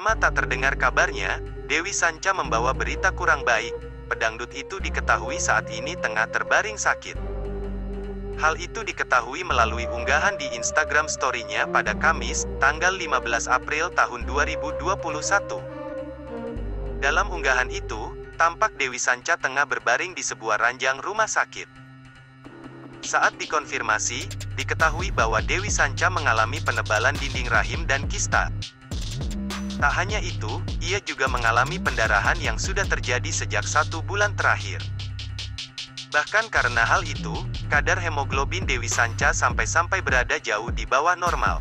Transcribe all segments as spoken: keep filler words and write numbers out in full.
Lama tak terdengar kabarnya, Dewi Sanca membawa berita kurang baik. Pedangdut itu diketahui saat ini tengah terbaring sakit. Hal itu diketahui melalui unggahan di Instagram Story-nya pada Kamis, tanggal lima belas April tahun dua ribu dua puluh satu. Dalam unggahan itu, tampak Dewi Sanca tengah berbaring di sebuah ranjang rumah sakit. Saat dikonfirmasi, diketahui bahwa Dewi Sanca mengalami penebalan dinding rahim dan kista. Tak hanya itu, ia juga mengalami pendarahan yang sudah terjadi sejak satu bulan terakhir. Bahkan karena hal itu, kadar hemoglobin Dewi Sanca sampai-sampai berada jauh di bawah normal.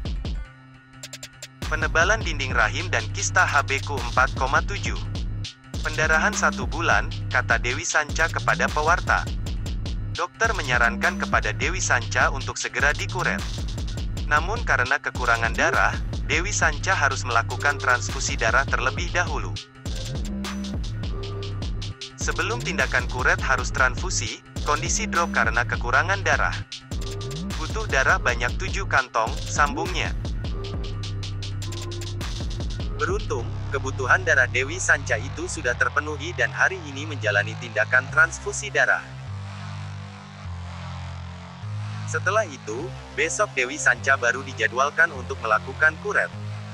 Penebalan dinding rahim dan kista H b K empat koma tujuh. Pendarahan satu bulan, kata Dewi Sanca kepada pewarta. Dokter menyarankan kepada Dewi Sanca untuk segera dikuret. Namun karena kekurangan darah, Dewi Sanca harus melakukan transfusi darah terlebih dahulu. Sebelum tindakan kuret harus transfusi, kondisi drop karena kekurangan darah. Butuh darah banyak tujuh kantong, sambungnya. Beruntung, kebutuhan darah Dewi Sanca itu sudah terpenuhi dan hari ini menjalani tindakan transfusi darah. Setelah itu, besok Dewi Sanca baru dijadwalkan untuk melakukan kuret.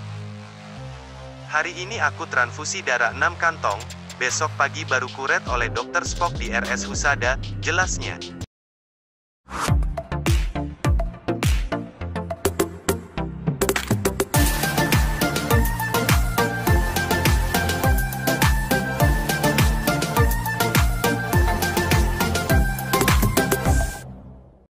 Hari ini aku transfusi darah enam kantong, besok pagi baru kuret oleh dokter Spock di R S Husada, jelasnya.